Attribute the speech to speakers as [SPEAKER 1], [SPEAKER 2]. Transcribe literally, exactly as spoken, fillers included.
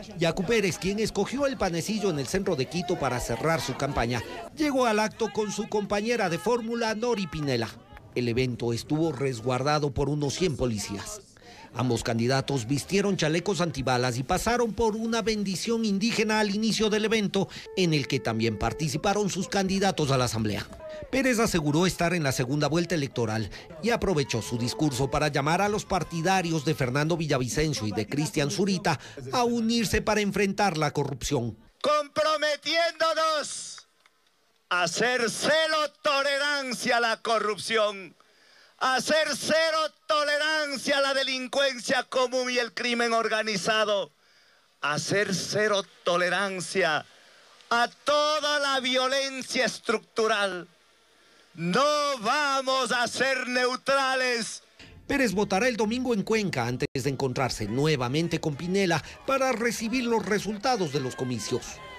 [SPEAKER 1] Yacu Pérez, quien escogió el panecillo en el centro de Quito para cerrar su campaña, llegó al acto con su compañera de fórmula, Nori Pinela. El evento estuvo resguardado por unos cien policías. Ambos candidatos vistieron chalecos antibalas y pasaron por una bendición indígena al inicio del evento, en el que también participaron sus candidatos a la asamblea. Pérez aseguró estar en la segunda vuelta electoral y aprovechó su discurso para llamar a los partidarios de Fernando Villavicencio y de Cristian Zurita a unirse para enfrentar la corrupción.
[SPEAKER 2] Comprometiéndonos a hacer cero tolerancia a la corrupción, a hacer cero tolerancia a la delincuencia común y el crimen organizado, a hacer cero tolerancia a toda la violencia estructural. No vamos a ser neutrales.
[SPEAKER 1] Pérez votará el domingo en Cuenca antes de encontrarse nuevamente con Pinela para recibir los resultados de los comicios.